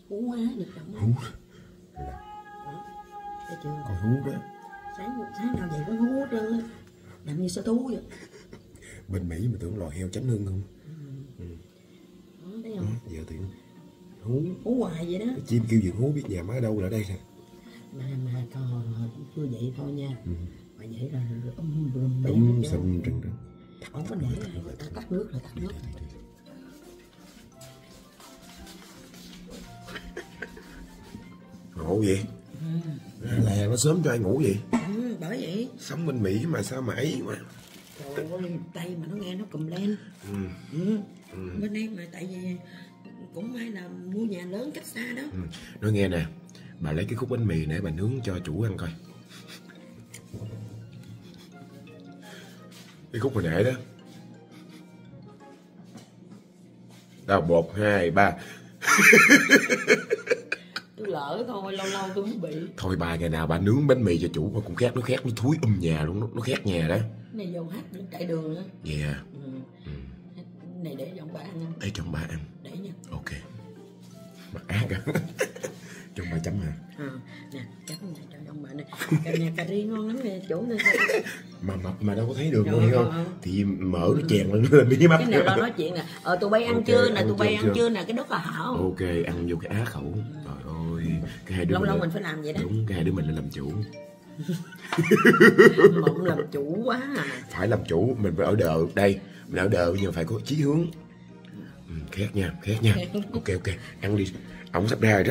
Hú quá được chồng. Hú. Thấy chưa? Còn hú đó. Sáng nào vậy cũng hú hết trơn á. Làm như sở thú vậy. Bên Mỹ mà tưởng lò heo tránh hưng không? Đó, thấy không? Giờ thì hú. Hú hoài vậy đó. Cái chim kêu giường hú biết nhà má ở đâu là ở đây nè. Mà còn chưa vậy thôi nha. Mà vậy là Xanh rừng rừng. không có để ta tắt nước rồi, tắt nước. Ngủ vậy? Là nó sớm cho ai ngủ vậy? Bởi vậy. Sống bên Mỹ mà sao mà ấy mà. Trời ơi, Tây mà nó nghe nó cùm lên. Bên đây mà tại vì cũng may là mua nhà lớn cách xa đó. Nói nghe nè, bà lấy cái khúc bánh mì nãy bà nướng cho chủ ăn coi. Cái khúc hồi nãy đó. Đâu, 1, 2, 3. Tôi lỡ thôi, lâu lâu tôi mới bị. Thôi bà ngày nào bà nướng bánh mì cho chủ mà cũng khét, nó khét, nó thúi nhà luôn, nó khét nhà đó. Này dầu hát nó chạy đường nữa. Yeah. Này để cho ông bà ăn không? Để cho ông bà ăn. Để nha. Ok. Mà ác á. Cho ông bà chấm hả? Nè, chấm này cho ông bà này. Nhà cà ri ngon lắm nè, chỗ này. Mà mập mà đâu có thấy được đâu, hiểu không? Thì mỡ nó chèn lên mí mắt. Cái này lo nói chuyện nè. Tụi bay ăn chưa nè, tụi bay ăn chưa nè, cái đất là hảo. Ok, ăn vô cái á khẩu. Trời ơi, cái hai đứa lâu mình phải làm vậy đó. Đúng, cái hai đứa mình lên làm chủ. Mộng làm chủ quá à. Phải làm chủ, mình phải ở đợ đây, mình ở đợ nhưng mà phải có chí hướng. Khét nha, khét nha. Ok, ăn đi. Ổng sắp ra rồi đó.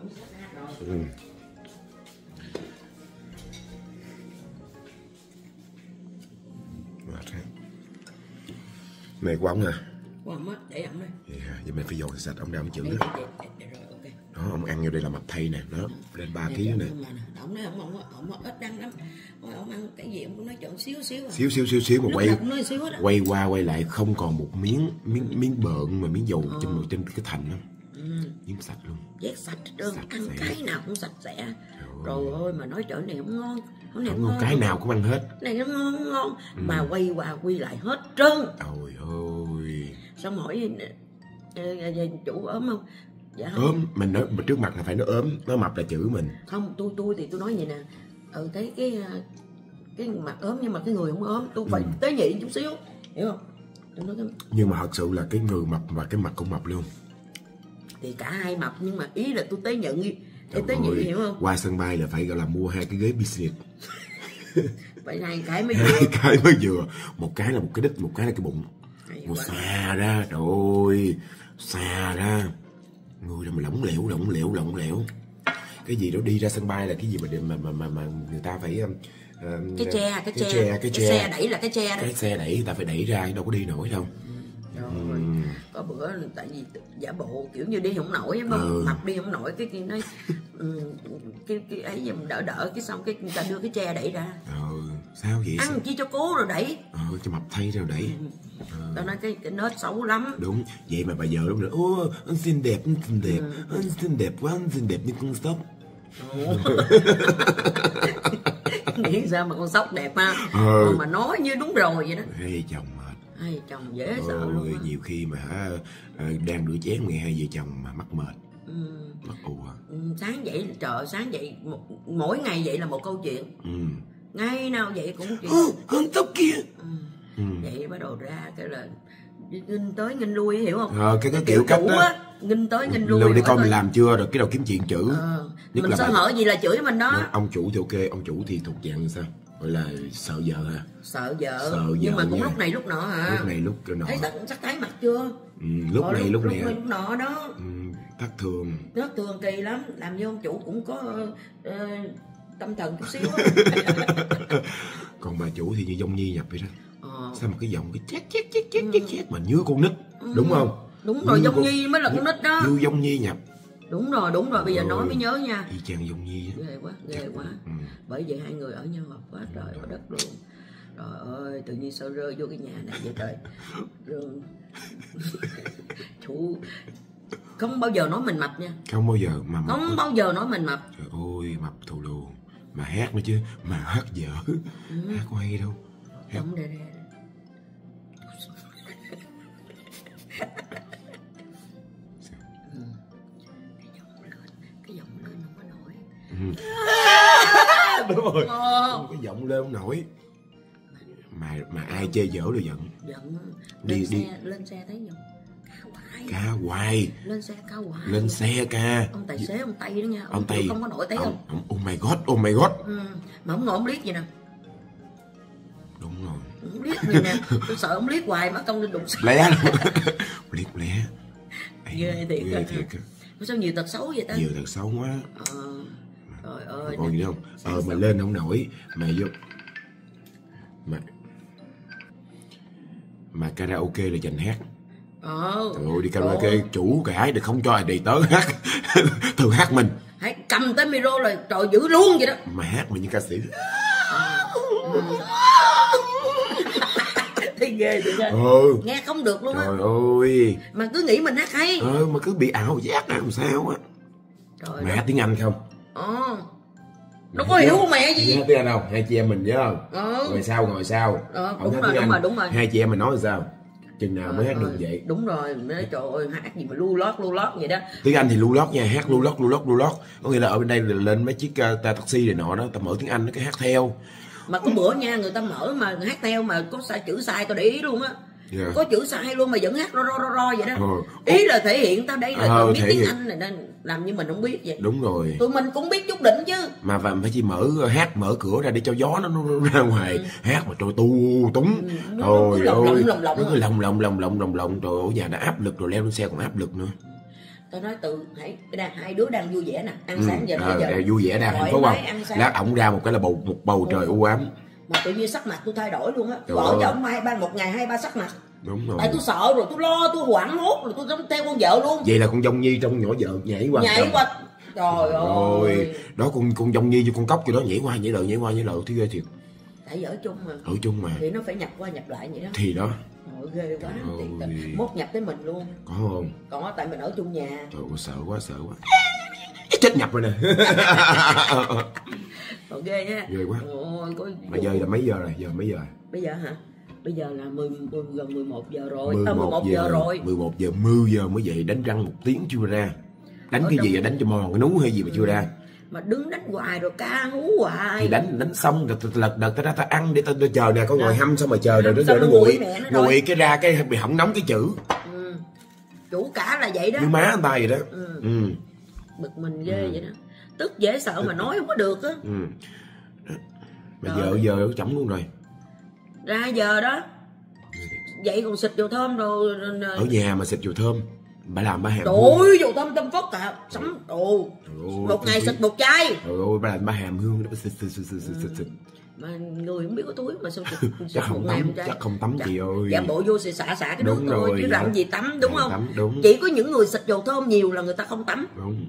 Này của ông hả? Của ông á, để ông đây. Vậy mình phải dọn sạch ông ra ông chữ đó. Rồi, ok. Đó, ông ăn vô đây là mập thay nè, đó, lên 3 kg nè. Ông nói ông ít ăn lắm. Ông ăn cái gì ông cũng nói chọn xíu Xíu mà quay qua quay lại không còn một miếng bợn mà miếng dầu trên cái thành đó. Miếng sạch luôn. Vét sạch đơn, ăn cái nào cũng sạch sẽ. Rồi ôi mà nói chỗ này không ngon. Không ngon, cái nào cũng ăn hết. Này nó ngon. Mà quay qua quy lại hết trơn. Trời ơi. Xong hỏi chủ ốm không? Dạ không. Ốm, mình nói trước mặt là phải nó ốm, nó mập là chửi mình. Không, tôi thì tôi nói vậy nè. Thấy cái mặt ốm nhưng mà cái người không ốm, tôi phải tế nhị chút xíu, hiểu không? Tôi nói nhưng mà thật sự là cái người mập và cái mặt cũng mập luôn. Thì cả hai mập nhưng mà ý là tôi tế nhị, hiểu không? Qua sân bay là phải gọi là mua 2 cái ghế business. Vậy 2 cái mới vừa. 2 cái mới vừa. Một cái là một cái đít, một cái là cái bụng. Một xà ra, trời ơi, xà ra. Người mà lỏng lẻo. Cái gì đó đi ra sân bay là cái gì mà người ta phải cái xe đẩy là cái xe đó. Cái xe đẩy người ta phải đẩy ra, đâu có đi nổi đâu. Rồi. Có bữa tại vì giả bộ kiểu như đi không nổi á, mập đi không nổi, cái kia nói cái ấy gì đỡ cái xong cái người ta đưa cái tre đẩy ra. Sao vậy? Ăn chi cho cố rồi đẩy. Cho mập thay rồi đẩy. Tao nói cái nết xấu lắm. Đúng, vậy mà bà vợ lúc nữa, anh xinh đẹp, anh xinh đẹp quá, anh xinh đẹp như con sóc. Nghĩ sao mà con sóc đẹp ha. Mà nói như đúng rồi vậy đó. Hai chồng mệt. Hai chồng dễ sợ luôn. Nhiều khi mà đang rửa chén nghe hai vợ chồng mà mắc mệt. Mắc ù à. Sáng dậy, sáng dậy mỗi ngày vậy là một câu chuyện. Ngày nào vậy cũng chuyện. Con tóc kia. Vậy bắt đầu ra cái là nghinh tới nghinh lui, hiểu không? Cái kiểu cách đó. Nghinh tới nghinh lui. Lưu đi con mình làm chưa rồi cái đầu kiếm chuyện chữ. Mình sơ hở gì là chửi mình đó. Ông chủ thì ok, ông chủ thì thuộc dạng sao? Gọi là sợ vợ hả? Sợ vợ nhưng mà cũng lúc này lúc nọ hả? Lúc này lúc nọ. Thấy sắc thái mặt chưa? Lúc này lúc nọ đó. Thất thường. Thất thường kỳ lắm, làm như ông chủ cũng có tâm thần chút xíu. Còn bà chủ thì như Dông Nhi nhập vậy đó. Sao mà cái giọng cái chét mà như con nít, đúng không? Đúng rồi, Dông Nhi mới là con nít đó. Như Dông Nhi nhập. Đúng rồi, bây giờ nói mới nhớ nha. Y chang Dông Nhi. Ghê quá. Bởi vậy hai người ở nhau hợp quá trời ở đất luôn. Trời ơi, tự nhiên sao rơi vô cái nhà này vậy trời. Chủ không bao giờ nói mình mập nha. Không bao giờ mà mập. Không bao giờ nói mình mập. Trời ơi, mập thù lù. Mà hát nữa chứ, mà hát dở. Hát có hay đâu. Đúng đây. Đúng rồi. Không có giọng lên không nổi. Mà ai chê dở rồi giận. Giận. Lên xe thấy không? Ca hoài. Lên xe ca hoài. Lên xe ca. Ông tài xế ông Tây đó nha. Ông Tây không có nổi thấy không? Oh my god, oh my god. Mà ông ngồi ông liếc vậy nè. Đúng rồi. Ông liếc vậy nè. Tôi sợ ông liếc hoài mà công lên đụng lé luôn. Liếc lé. Ghê thiệt. Sao nhiều tật xấu vậy ta? Nhiều tật xấu quá. Trời ơi. Còn gì không? Mà lên không nổi. Mà vô mà karaoke là dành hát. Trời ơi, đi karaoke chủ cả để không cho ai đi tới hát. Thường hát mình. Hãy cầm tới micro là trời giữ luôn vậy đó. Mà hát mình như ca sĩ. Thấy ghê vậy đó. Nghe không được luôn á. Trời ơi. Mà cứ nghĩ mình hát hay. Mà cứ bị ảo giác làm sao á. Mẹ hát tiếng Anh không? Đâu có hiểu con mẹ gì. Hát tiếng Anh không? Hai chị em mình nhớ không? Ngồi sau. Đúng rồi. Hai chị em mình nói sao? Chừng nào mới hát được vậy? Đúng rồi, nói trời ơi hát gì mà lu lót vậy đó. Tiếng Anh thì lu lót nha, hát lu lót. Có nghĩa là ở bên đây lên mấy chiếc taxi này nọ đó, ta mở tiếng Anh nó cái hát theo. Mà có bữa nha, người ta mở mà hát theo mà có chữ sai tao để ý luôn á. Có chữ sai luôn mà vẫn hát ro vậy đó. Ý là thể hiện tao đây là tao biết tiếng Anh này nên làm như mình không biết vậy. Đúng rồi. Tụi mình cũng biết chút đỉnh chứ. Mà phải chỉ mở cửa ra để cho gió nó ra ngoài. Hát mà trời tu túng. Trời ơi. Nó cứ lồng. Trời ơi, nhà đã áp lực rồi, leo lên xe còn áp lực nữa. Tao nói hai đứa đang vui vẻ nè, ăn sáng giờ vui vẻ đang hạnh phúc không? Lát ổng ra một cái là một bầu trời u ám. Mà tự nhiên sắc mặt tôi thay đổi luôn á. Vợ chồng một ngày 2-3 sắc mặt. Đúng rồi. Tại tôi sợ rồi, tôi lo, tôi hoảng hốt rồi, tôi theo con vợ luôn. Vậy là con Dông Nhi trong nhỏ vợ nhảy qua. Trời ơi. Đó con Dông Nhi với con Cóc cho đó nhảy qua nhảy lại thấy ghê thiệt. Tại ở chung mà. Thì nó phải nhập qua nhập lại vậy đó. Thì đó. Ghê quá. Mốt nhập tới mình luôn. Có không? Có, tại mình ở chung nhà. Trời ơi, sợ quá. Chết nhập rồi nè. Ghê nha. Ghê quá. Mà giờ là mấy giờ rồi? Bây giờ hả? Bây giờ là gần 11 giờ rồi. 11 giờ rồi. 11 giờ 10 giờ mới dậy, đánh răng 1 tiếng chưa ra. Đánh cái gì vậy? Đánh cho mòn cái nú hay gì mà chưa ra. Mà đứng đánh hoài rồi ca hú hoài. Thì đánh xong rồi lật ta ra ta ăn để ta chờ nè, có ngồi hâm xong mà chờ rồi nó nguội cái ra cái bị hỏng nóng cái chữ. Chủ cả là vậy đó. Như má anh ta vậy đó. Bực mình ghê vậy đó. Tức dễ sợ mà nói không có được á. Mà giờ chổng luôn rồi. Ra giờ đó. Vậy còn xịt dầu thơm rồi. Ở nhà mà xịt dầu thơm. Bà làm bà hàm. Trời ơi, dầu thơm tâm phốc à. Sắm đồ. Một ngày xịt 1 chai. Trời ơi, bà làm bà hàm hương. Xịt. Mà người không biết có túi mà sao xịt chắc không tắm, chắc không tắm chị ơi. Dạ bộ vô xả cái nước thôi chứ làm gì tắm, đúng không? Tắm, đúng. Chỉ có những người xịt dầu thơm nhiều là người ta không tắm. Đúng.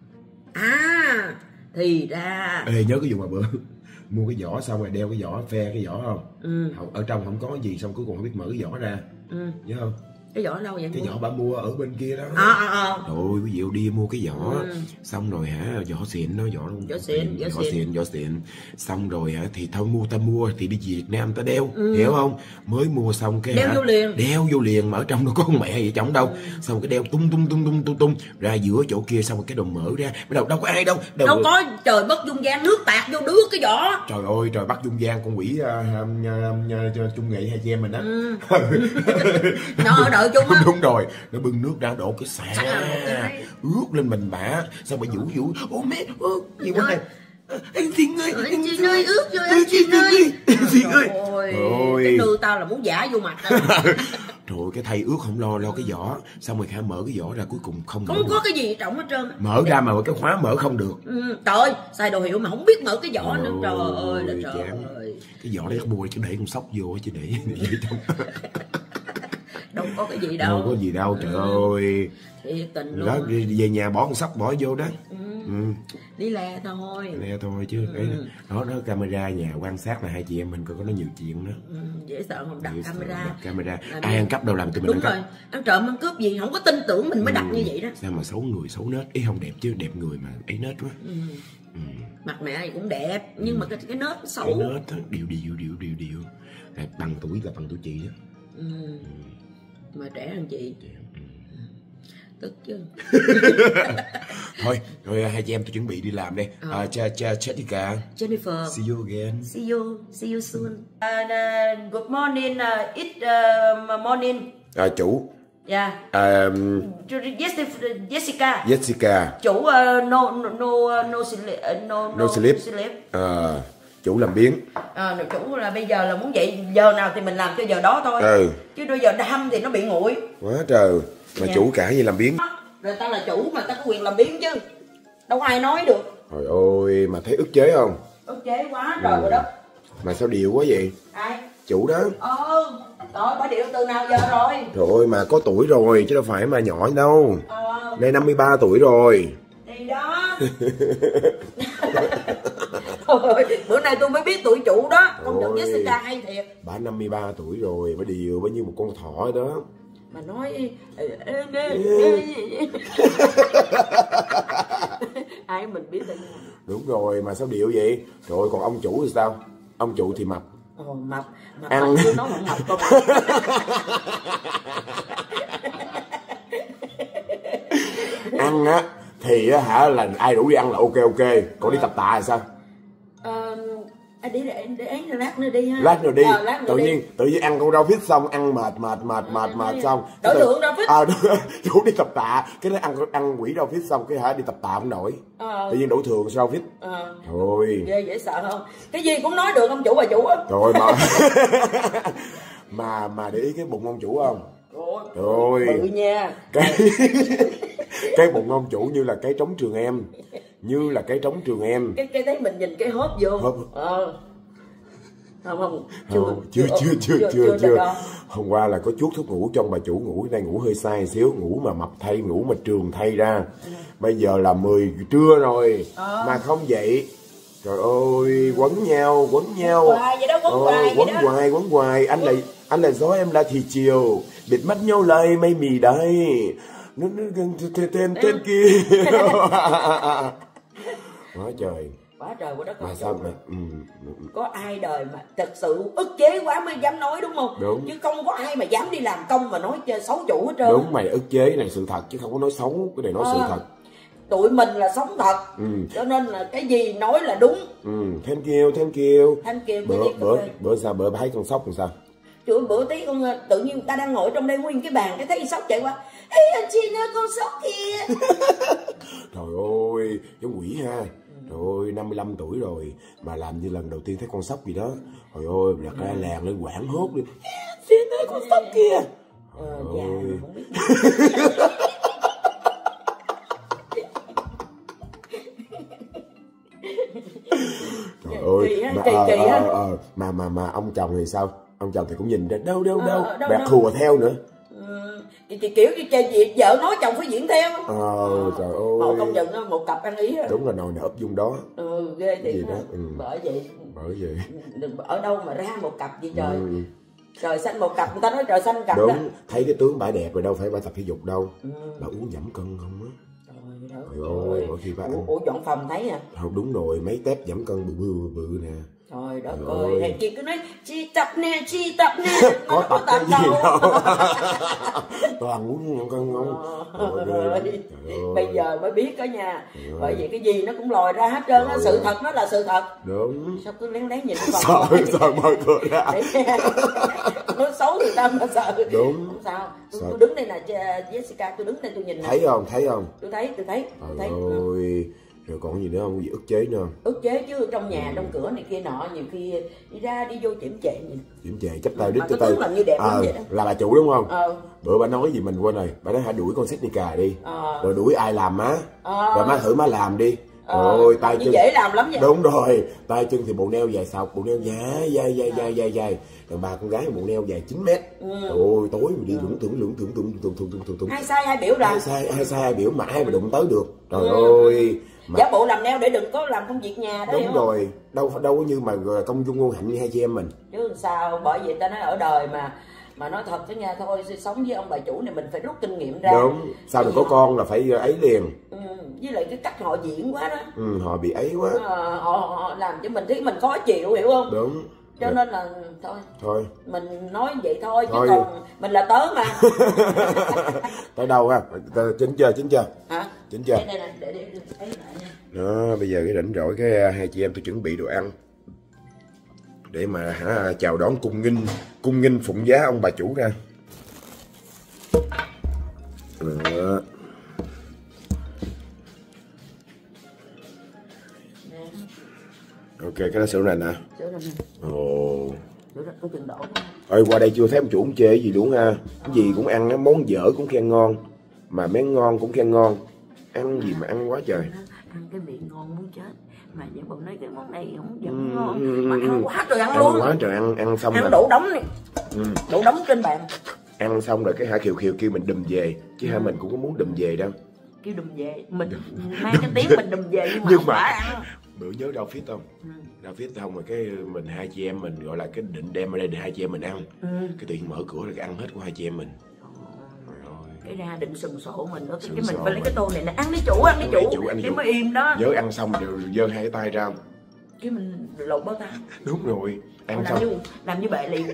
Thì ra. Ê, nhớ cái vụ mà bữa mua cái vỏ xong rồi đeo cái vỏ, phe cái vỏ không? Ở trong không có gì, xong cuối cùng không biết mở cái vỏ ra. Nhớ không? Cái vỏ đâu vậy? Cái vỏ bà mua ở bên kia đó. Rồi quý vị đi mua cái vỏ, xong rồi vỏ xịn nó, vỏ xịn. Xong rồi thì thôi ta mua thì đi Việt Nam ta đeo, hiểu không? Mới mua xong cái đeo vô liền mà ở trong nó có con mẹ vậy chồng đâu. Xong cái đeo tung ra giữa chỗ kia, xong rồi cái đồng mở ra, đâu có ai đâu. Đâu có, trời bất dung gian nước tạt vô đứa cái vỏ. Trời ơi, trời bắt dung gian con quỷ Trung Nghị hai chị em mình đó. Nó ở đợi chung á. Đúng rồi, nó bưng nước ra đổ cái xả ướt lên mình bả, xong rồi vũ ô mẹ gì quá này. Anh Thiên ơi, anh Thiên ơi, ướt rồi anh Thiên ơi. Ôi, cái nư tao là muốn giả vô mặt tao. Trời ơi, cái thầy ướt không lo cái vỏ, xong rồi khả mở cái vỏ ra cuối cùng không có cái gì trọng hết trơn. Mở ra mà cái khóa mở không được. Trời ơi, xài đồ hiệu mà không biết mở cái vỏ nữa. Trời ơi là trời ơi. Cái vỏ đấy mua chứ để con sóc vô chứ để trong. Đâu có cái gì đâu. Đâu có gì đâu, trời ơi. Thiệt tình luôn. Đó, về nhà bỏ con sóc bỏ vô đó. Đi le thôi. Le thôi chứ. Đó camera nhà quan sát là hai chị em mình có nó nhiều chuyện đó. Dễ sợ không đặt camera. Ai ăn cắp đâu làm tụi mình ăn cắp. Đúng rồi, ăn trộm ăn cướp gì không có tin tưởng mình mới đặt như vậy đó. Sao mà xấu người xấu nết, ý không đẹp chứ đẹp người mà ấy nết quá. Mặt mẹ này cũng đẹp nhưng mà cái nết xấu. Cái nết đó, điệu. Là bằng tuổi chị đó. Mà trẻ hơn chị. Tức chứ. Thôi, rồi hai chị em tôi chuẩn bị đi làm đây. Jessica. Jennifer. See you again. See you soon. Good morning. Morning. Chủ. Yeah. Jessica. Chủ no sleep. Chủ làm biếng. Chủ là bây giờ là muốn dậy giờ nào thì mình làm cho giờ đó thôi. Chứ bây giờ đâm thì nó bị nguội. Quá trời. Mà chủ cả gì làm biếng. Rồi ta là chủ mà ta có quyền làm biếng chứ. Đâu ai nói được. Trời ơi, mà thấy ức chế không? Ức chế quá trời rồi đó. Mà sao điệu quá vậy? Ai? Chủ đó. Rồi bà điệu từ nào giờ rồi? Trời ơi, mà có tuổi rồi chứ đâu phải mà nhỏ đâu. Nay 53 tuổi rồi. Thì đó. Thôi, bữa nay tôi mới biết tuổi chủ đó. Công nhận Jessica hay thiệt. Bà 53 tuổi rồi, bà điều bao nhiêu một con thỏ đó. Mà nói ai mình biết tên. Đúng rồi, mà sao điệu vậy? Rồi còn ông chủ thì sao? Ông chủ thì mập. Mập ăn nó không mập con. Ăn á thì hả là ai rủ đi ăn là ok. Còn đi tập tạ là sao? Để án lát nữa đi ha. Lát nữa đi. Tự nhiên ăn con rau fit xong ăn mệt xong đổi thượng rau fit. Rủ đi tập tạ, cái đó ăn quỷ rau fit xong cái hả đi tập tạ không nổi. Tự nhiên đổi thường rau fit. Thôi. Ghê dễ sợ không? Cái gì cũng nói được ông chủ bà chủ á. Rồi mà để ý cái bụng ông chủ không? Rồi. Bự nha. Cái bụng ông chủ như là cái trống trường em. Như là cái trống trường em. Cái thấy mình nhìn cái hốp vô. Không. Chưa. Hôm qua là có chuốt thuốc ngủ cho bà chủ ngủ, nay ngủ hơi sai xíu, ngủ mà mập thay, ngủ mà trường thay ra. Bây giờ là 10 trưa rồi mà không dậy. Trời ơi, quấn nhau. Quấn hoài. Anh là gió, em là thì chiều. Bịt mắt nhau lời mây mì đây. Nó tên kia. Quá trời quá đất. Mà sao mà có ai đời mà thật sự ức chế quá mới dám nói đúng không? Đúng. Chứ không có ai mà dám đi làm công mà nói xấu chủ hết trơn. Đúng, mày ức chế này sự thật chứ không có nói xấu, cái này nói sự thật. Tụi mình là sống thật. Cho nên là cái gì nói là đúng. Thank you. Bữa sao bữa thấy con sóc làm sao? Trời, bữa tí con tự nhiên ta đang ngồi trong đây nguyên cái bàn cái thấy sóc chạy qua. Ê anh chị ơi con sóc kìa. Trời ơi, giống quỷ ha. Trời ơi, 55 tuổi rồi mà làm như lần đầu tiên thấy con sóc gì đó. Trời ơi, đặt ra làng lên quảng hốt đi. Chị ơi con sóc kìa. Dạ, không biết. Trời ơi, kỳ á. Mà ông chồng thì sao? Ông chồng thì cũng nhìn ra đâu bẹt khùa theo nữa. Kiểu như vợ nói chồng phải diễn theo. Trời ơi. Một công nhận đó, một cặp ăn ý đó. Đúng là nồi này ấp dung đó. Ghê thiệt đó. Bởi vậy. Đừng ở đâu mà ra một cặp gì trời. Trời xanh một cặp, người ta nói trời xanh cặp. Đúng, đó. thấy cái tướng bả đẹp rồi đâu phải bả tập thể dục đâu. Bà uống giảm cân không á. Trời ơi, mỗi khi bà ăn. Ủa dọn phòng thấy à? Không, đúng rồi, mấy tép giảm cân bự nè. Trời đất ơi, hay chị cứ nói chị tập nè. Có tập cái gì đâu. Toàn muốn giảm cân không? Bây giờ mới biết đó nha. Bởi vì cái gì nó cũng lòi ra hết trơn á, sự thật nó là sự thật. Đúng. Sao cứ lén nhìn vào. Sợ mở cửa ra. Nói xấu người ta mà sợ. Đúng. Không sao. Tôi đứng đây nè Jessica, tôi đứng đây tôi nhìn nè. Thấy không? Tôi thấy. Trời ơi. Rồi còn gì nữa không? Gì ức chế nữa không? Ức chế chứ trong nhà trong cửa này kia nọ, nhiều khi đi ra đi vô chễm chệ nhìn. Chễm chệ chấp tay đít cho tay. Làm như đẹp vậy đó. Là bà chủ đúng không? Bữa bà nói gì mình quên rồi. Bà nói hãy đuổi con Jessica đi. Rồi đuổi ai làm má? Rồi má thử má làm đi. Rồi tay chân dễ làm lắm vậy. Đúng rồi, tay chân thì bộ neo dài sọc, bộ neo dài. Còn bà con gái bộ neo dài 9 mét. Ôi tối mình đi lưỡng. Hai sai hai biểu ra. Hai sai hai biểu mà ai mà đụng tới được. Trời ơi. Giả bộ làm neo để đừng có làm công việc nhà đó. Đúng rồi, đâu có như mà công dung ngôn hạnh như hai chị em mình. Chứ sao, bởi vì ta nói ở đời mà nói thật với nha, thôi sống với ông bà chủ này mình phải rút kinh nghiệm ra. Đúng, sao đừng có con là phải ấy liền. Với lại cái cách họ diễn quá đó. Họ bị ấy quá. Họ làm cho mình thấy mình khó chịu, hiểu không? Đúng. Cho nên là thôi mình nói vậy thôi chứ còn mình là tớ mà. Tới đâu ha? Chín chưa? Hả? Chín chưa? Để thấy lại nha. Đó, bây giờ cái rảnh rỗi cái hai chị em tôi chuẩn bị đồ ăn để mà chào đón cung nghinh phụng giá ông bà chủ ra. Đó. Ok, cái đó sữa này nè. Ồ. Ơi qua đây chưa thấy ông chủ ông chê cái gì đúng ha. Cái gì cũng ăn, món dở cũng khen ngon, mà món ngon cũng khen ngon. Ăn gì mà ăn quá trời. Ăn cái miệng ngon muốn chết. Mà giả bộ nói cái món này không vẫn ngon. Mà ăn quá trời ăn luôn. Quá trời ăn xong ăn đủ đống đi. Đủ đống trên bàn. Ăn xong rồi cái Kiều kêu mình đùm về, chứ mình cũng có muốn đùm về đâu. Kêu đùm về, mình mang cái tiếng mình đùm về nhưng mà ăn. Bữa nhớ Rau Fit không? Rau Fit xong rồi cái mình hai chị em mình gọi là cái định đem ở đây để hai chị em mình ăn. Cái tự nhiên mở cửa là cái ăn hết của hai chị em mình. Cái ra định sừng sộ mình nữa, cái mình phải lấy cái tô này nè, ăn đi chủ, cái mới im đó. Nhớ ăn xong đều giơ hai cái tay ra. Cái mình lột bao tay. Đúng rồi, ăn xong. Làm như bệ liền.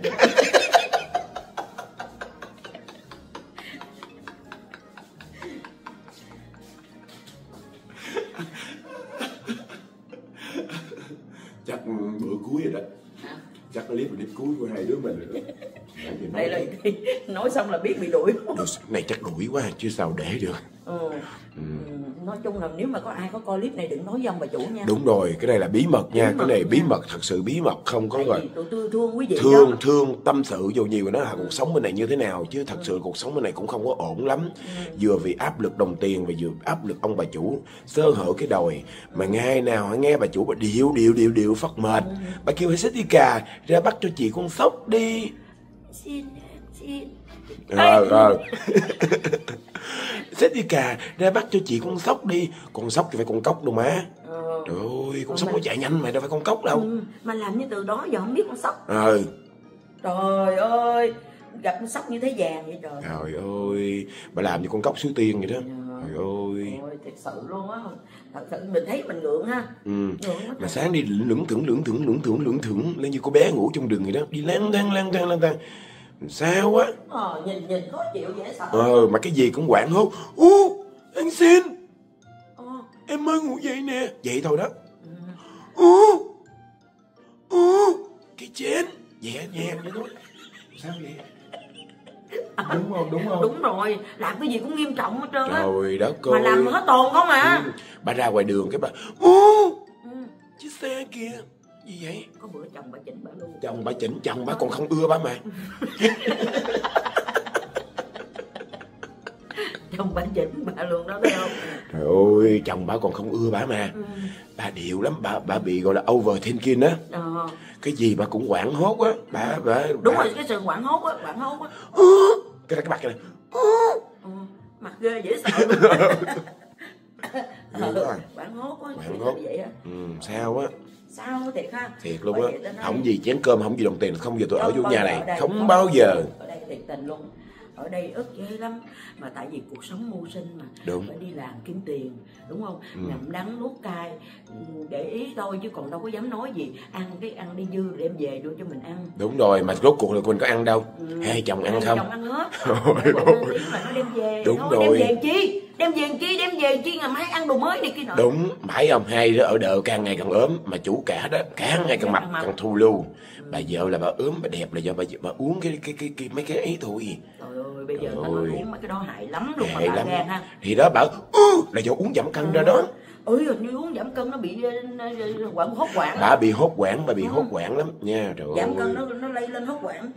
Chắc bữa cuối rồi đó. Chắc clip cuối của hai đứa mình rồi đó. Đây là nói xong là biết bị đuổi. Này chắc đuổi quá chứ sao để được. Nói chung là nếu mà có ai có coi clip này đừng nói với ông bà chủ nha. Đúng rồi, cái này là bí mật nha, cái này bí mật, thật sự bí mật, không có rồi. Tụi tôi thương quý vị. Thương tâm sự dù nhiều nó là cuộc sống bên này như thế nào, chứ thật sự cuộc sống bên này cũng không có ổn lắm. Vừa vì áp lực đồng tiền và vừa áp lực ông bà chủ sơ hở cái đòi, mà ngày nào nghe bà chủ bà điệu phát mệt. Bà kêu hãy Jessica ra bắt cho chị con sóc đi. Xin. Jessica ra bắt cho chị con sóc đi. Con sóc thì phải con cóc đâu má. Trời ơi, con sóc nó chạy nhanh mà đâu phải con cóc đâu. Mà làm như từ đó giờ không biết con sóc. Trời ơi, gặp con sóc như thế vàng vậy trời. Trời ơi, bà làm như con cóc Suối Tiên vậy đó. Trời ơi. Thật sự luôn á. Thật sự mình thấy mình ngượng ha. Mà sáng đi lững thững lên như cô bé ngủ trong rừng vậy đó, đi lang thang. Sao á? Nhìn khó chịu dễ sợ. Mà cái gì cũng quảng hốt. Anh xin. Em mới ngủ dậy nè. Vậy thôi đó. Cái chén nhẹ nhàng vậy thôi. Sao vậy? Đúng không? Đúng rồi, làm cái gì cũng nghiêm trọng hết trơn á. Trời đất ơi. Mà làm hết tồn không à. Bà ra ngoài đường cái bà chiếc xe kìa. Gì vậy? Có bữa chồng bà chỉnh bà luôn. Chồng bà chỉnh, chồng bà còn không ưa bà mà. Chồng bà chỉnh bà luôn đó thấy không? Trời ơi, chồng bà còn không ưa bà mà. Bà điệu lắm, bà bị gọi là overthinking á. Cái gì bà cũng quảng hốt á. Đúng rồi, cái sự quảng hốt á. Cái mặt này. Mặt ghê dễ sợ. Quảng hốt á. Vậy á. Sao á? Sao thiệt ha? Thiệt luôn á. Không gì chén cơm, không gì đồng tiền, không giờ tôi ở vô nhà này. Không bao giờ. Ở đây thiệt tình luôn. Ở đây ức ghê lắm. Mà tại vì cuộc sống mưu sinh mà. Đúng. Phải đi làm kiếm tiền. Đúng không? Ngậm đắng nuốt cay. Để ý thôi chứ còn đâu có dám nói gì. Ăn đi dư đem về đưa cho mình ăn. Đúng rồi, mà rốt cuộc là mình có ăn đâu. Hai chồng ăn không? Chồng ăn hết. Mà nó đem về. Đúng thôi, rồi. Đem về chi ngày mai ăn đồ mới này kia nọ. Đúng, phải không? Hai đứa ở đợ càng ngày càng ốm. Mà chủ cả đó, càng ngày càng mập, càng thù lưu. Bà vợ là bà ốm, bà đẹp là do bà uống mấy cái ấy thôi. Trời ơi, bây giờ nó uống mấy cái đó hại lắm luôn mà bà gan ha. Thì đó bảo là do uống giảm cân ra đó. Như uống giảm cân nó bị hốt hoảng. Bà bị hốt hoảng lắm nha. Trời ơi. Giảm cân nó lây lên hốt hoảng.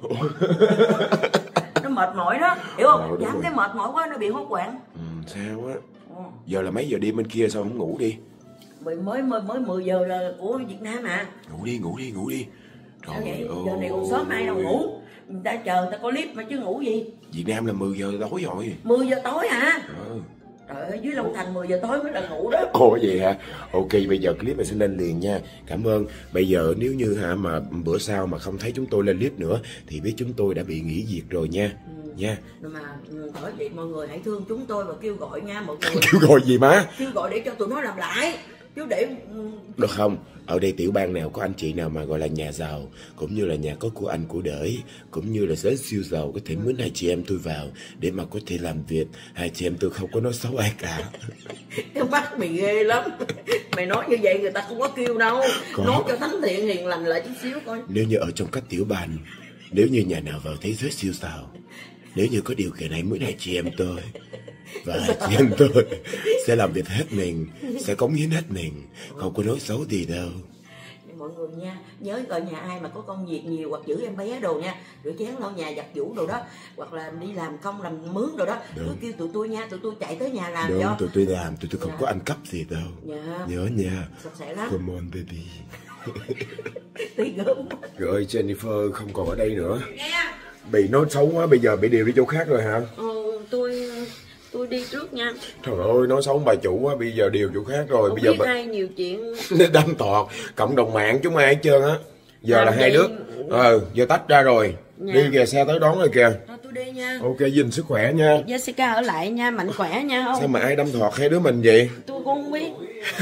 Nó mệt mỏi đó, hiểu không? Giảm cái mệt mỏi quá nó bị hốt hoảng. Sao á? Giờ là mấy giờ đêm bên kia sao không ngủ đi? Mới 10 giờ là của Việt Nam à. Ngủ đi. Trời ơi. Giờ này còn sớm ai đâu ngủ. Người ta chờ người ta có clip mà chứ ngủ gì. Việt Nam là 10 giờ tối rồi. 10 giờ tối hả? Trời ơi, dưới Long Thành 10 giờ tối mới là ngủ đó. Ồ vậy hả? Ok, bây giờ clip này sẽ lên liền nha. Cảm ơn. Bây giờ nếu như mà bữa sau mà không thấy chúng tôi lên clip nữa thì biết chúng tôi đã bị nghỉ việc rồi nha. Nha. Mà bởi vậy mọi người hãy thương chúng tôi và kêu gọi nha mọi người. Kêu gọi gì má? Kêu gọi để cho tụi nó làm lại. chứ để được không? Ở đây tiểu bang nào có anh chị nào mà gọi là nhà giàu, cũng như là nhà có của anh của đợi, cũng như là giới siêu giàu có thể mướn hai chị em tôi vào để mà có thể làm việc. Hai chị em tôi không có nói xấu ai cả. Cái mắt mày ghê lắm. Mày nói như vậy người ta không có kêu đâu. Nói cho thánh thiện hiền lành lại chút xíu coi. Nếu như ở trong các tiểu bang, nếu như nhà nào vào thế giới siêu giàu, nếu như có điều kiện này mướn hai chị em tôi, và hai chị em tôi sẽ làm việc hết mình, sẽ cống hiến hết mình, không có nói xấu gì đâu. Mọi người nha, nhớ coi nhà ai mà có công việc nhiều hoặc giữ em bé đồ nha, rửa chén lau nhà giặt giũ đồ đó, hoặc là đi làm công làm mướn đồ đó, cứ kêu tụi tôi nha, tụi tôi chạy tới nhà làm. Đúng, tụi tôi làm, tụi tôi không có ăn cắp gì đâu. Nhớ nha. Sạch sẽ lắm. Come on baby. Tí gớm. Rồi Jennifer không còn ở đây nữa. Bị nói xấu quá, bây giờ bị điều đi chỗ khác rồi hả? Tôi đi trước nha. Trời ơi, nói xấu bà chủ quá, bây giờ điều chỗ khác rồi. Không bây giờ biết ai nhiều chuyện. đâm tọt, cộng đồng mạng chúng ai hết trơn á. Giờ là hai đứa. Giờ tách ra rồi. Đi kìa, xe tới đón rồi kìa. Tôi đi nha. Ok, gìn sức khỏe nha. Jessica ở lại nha, mạnh khỏe nha không? Sao mà ai đâm thọt hai đứa mình vậy? Tôi cũng không biết.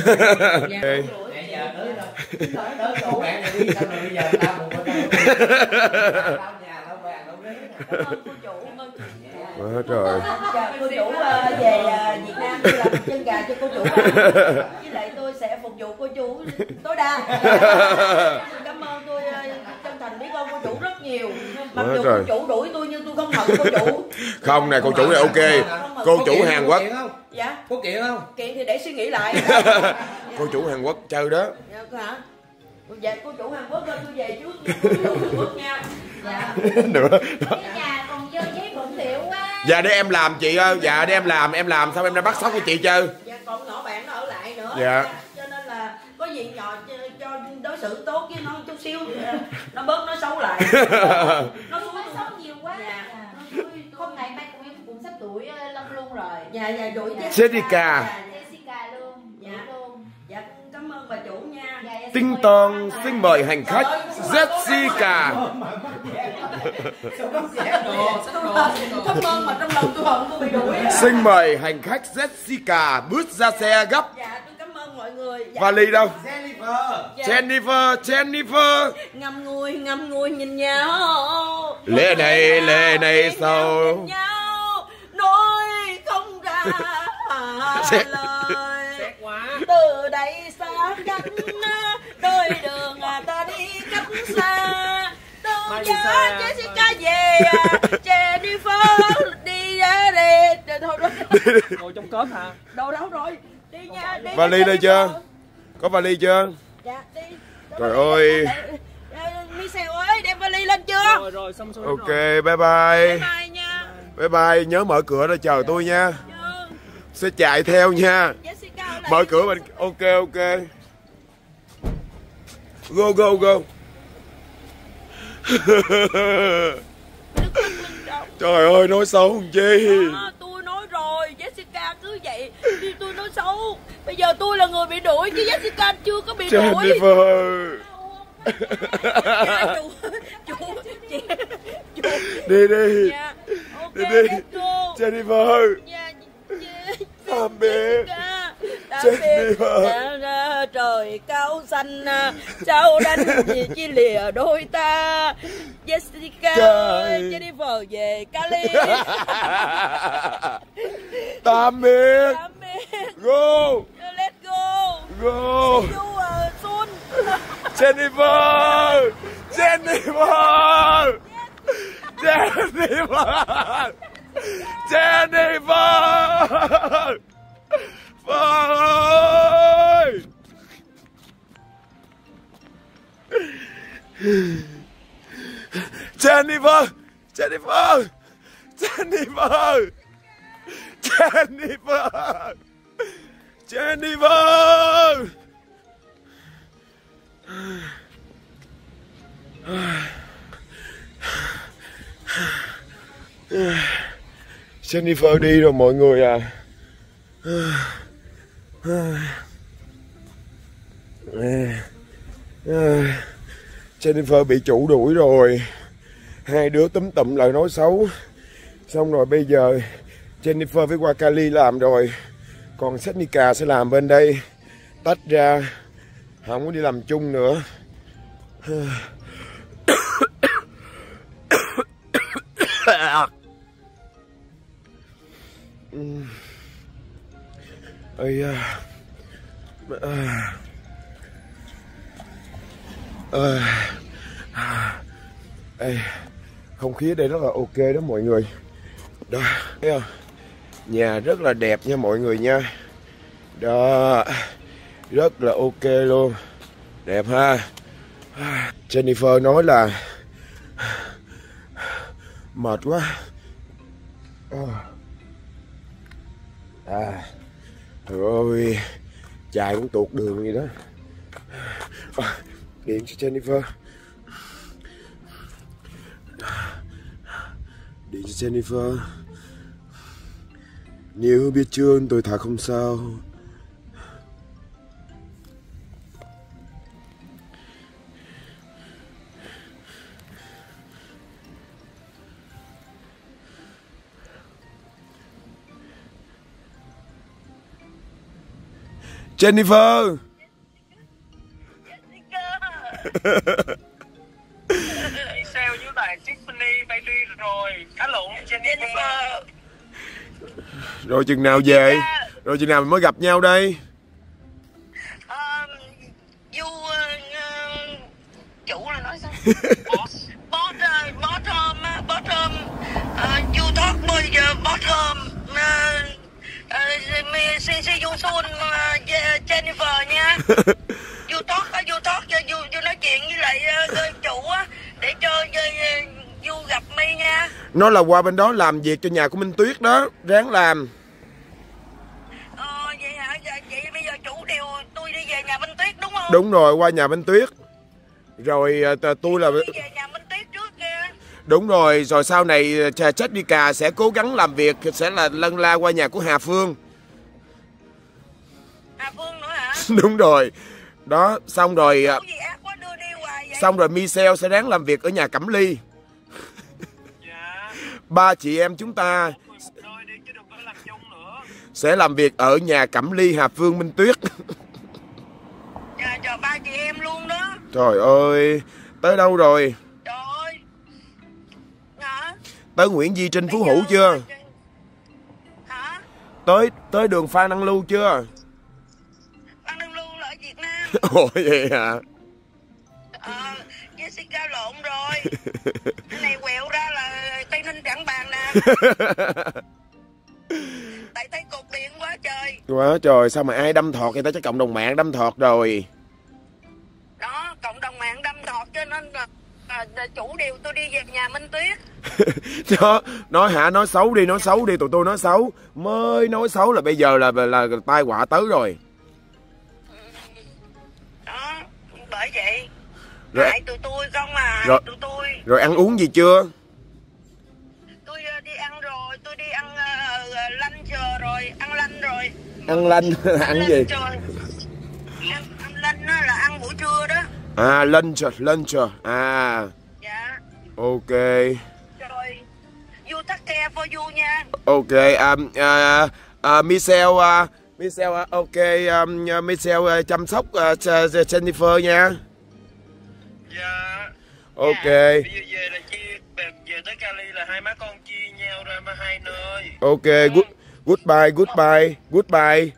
Trời. Cô chủ về Việt Nam tôi làm chân gà cho cô chủ. Với lại tôi sẽ phục vụ cô chủ tối đa. Cảm ơn, tôi chân thành biết ơn cô chủ rất nhiều. Mặc dù cô chủ đuổi tôi nhưng tôi không hận cô chủ. Không này, cô chủ này ok. Cô chủ Hàn Quốc. Dạ. Có kiện không? Kiện thì để suy nghĩ lại. Cô chủ Hàn Quốc chơi đó. Hả? Dạ cô chủ Hàn Quốc ơi, tôi về trước. Cô chủ Hàn Quốc nha. Dạ. Nữa. Cái nhà còn dơ giấy bẩn thỉu quá. Dạ để em làm chị ơi. Dạ để em làm sao em đã bắt sóc của chị chơi. Dạ còn nhỏ bạn nó ở lại nữa. Dạ. Cho nên là có gì nhỏ cho đối xử tốt với nó chút xíu, nó bớt nói xấu lại. Nó xấu nhiều quá. Dạ. Hôm nay mai cũng sắp tuổi Lâm luôn rồi. Dạ đuổi Jessica. Jessica luôn. Dạ luôn. Dạ cảm ơn bà chủ nha. Tinh tòn xin mời hành khách Jessica. Cảm ơn mà trong lòng tôi hận tôi bị đuổi. Xin mời hành khách Jessica bước ra xe gấp. Dạ tôi cảm ơn mọi người. Dạ. Vali đâu? Jennifer. Jennifer. Ngâm ngùi nhìn nhau. Lệ này sâu. Nhìn nhau nói không ra lời. Từ đây xa cách đôi đường ta đi cách xa. Tôi cho Jessica về Jennifer đi ra đây. Thôi Ngồi trong cốp hả? đâu rồi đi nha. Đi Vali đây chưa? Có vali chưa? Dạ đi. Trời ơi. Michelle ơi đem vali lên chưa? Rồi xong xuôi. Ok bye bye. Bye nha. Bye bye, nhớ mở cửa ra chờ tôi nha. Sẽ chạy theo nha. Mở cửa mình. Ok. Go. Trời ơi nói xấu làm chi. Tôi nói rồi, Jessica cứ vậy đi, tôi nói xấu. Bây giờ tôi là người bị đuổi chứ Jessica chưa có bị đuổi. Jennifer. Dạ, chú. Đi. Dạ. Ok, Đi. let's go. Jennifer. Dạ, Tạm biệt. Jennifer. Trời cao xanh sao đánh gì chi lìa đôi ta. Jessica Jennifer về Cali. Tạm biệt. Go. Let's go. Go. See you soon. Jennifer. Vâng ơi. Jennifer. Jennifer đi rồi mọi người à. Jennifer bị chủ đuổi rồi. Hai đứa túm tụm lại nói xấu. Xong rồi bây giờ Jennifer với qua Cali làm rồi. Còn Jessica sẽ làm bên đây. tách ra, không có đi làm chung nữa. Không khí ở đây rất là ok đó mọi người. Đó, thấy không? Nhà rất là đẹp nha mọi người nha. Đó, rất là ok luôn. Đẹp ha. Jennifer nói là mệt quá. Rồi chạy cũng tuột đường vậy đó. Điện cho Jennifer. Điện cho Jennifer. Nếu biết chưa tôi thà không sao. Jennifer. Sale với lại Tiffany Bailey rồi. Cá lộn Jennifer. Rồi chừng nào về? Rồi chừng nào mình mới gặp nhau đây? Chủ là nói sao? Bottom you talk more bottom see you soon Jennifer nha. You talk you nói chuyện với lại chủ á để cho you gặp mi nha. Nó là qua bên đó làm việc cho nhà của Minh Tuyết đó, ráng làm. Vậy hả? Vậy bây giờ chủ điều tôi đi về nhà Minh Tuyết đúng không? Đúng rồi, qua nhà Minh Tuyết. Rồi tôi là về nhà Minh Tuyết trước kia. Đúng rồi, rồi sau này Jessica sẽ cố gắng làm việc, sẽ là lân la qua nhà của Hà Phương. Hà Phương nữa hả? Đúng rồi. Đó, xong rồi xong rồi Michelle sẽ ráng làm việc ở nhà Cẩm Ly. Ba chị em chúng ta sẽ làm việc ở nhà Cẩm Ly, Hà Phương, Minh Tuyết. Trời, ba chị em luôn đó. Trời ơi, tới đâu rồi? Trời ơi. Hả? Tới Nguyễn Di Trinh, Phú Hữu chưa? Hả? Tới đường Phan Đăng Lưu chưa? Phan Đăng Lưu là ở Việt Nam. Ồ vậy hả? Jessica lộn rồi. Cái này quẹo ra là Tây Ninh Trảng Bàng nè. Tại thấy cột điện quá trời. Quá trời, sao mà ai đâm thọt vậy ta? Chắc cộng đồng mạng đâm thọt rồi. Đó, cộng đồng mạng đâm thọt cho nên là chủ điều tôi đi về nhà Minh Tuyết. Đó, nói xấu đi, tụi tôi nói xấu. Mới nói xấu là bây giờ là tai họa tới rồi. Đó, bởi vậy. Rồi, hại tụi tôi không mà, rồi, tụi tôi. Rồi ăn uống gì chưa? Tôi đi ăn rồi, tôi đi ăn lunch rồi, ăn lanh rồi. Ăn lanh là ăn gì? Ăn lanh là ăn buổi trưa đó. À, lunch. À. Dạ. Ok. Rồi, you take care for you nha. Ok, Michelle, ok, Michelle chăm sóc Jennifer nha. Dạ. Ok. Bây giờ về là về tới Cali là hai má con chia nhau ra mà hai nơi. Ok, goodbye. Goodbye nha.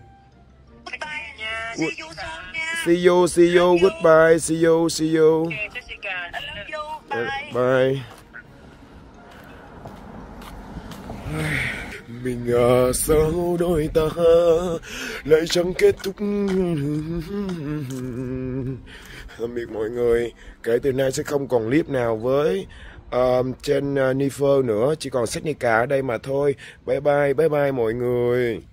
See you, goodbye, see you. Okay, Jessica. I love you, Bye. Mình sao đôi ta lại chẳng kết thúc. Tạm biệt mọi người. Kể từ nay sẽ không còn clip nào với Jennifer nữa, chỉ còn Jessica ở đây mà thôi. Bye bye mọi người.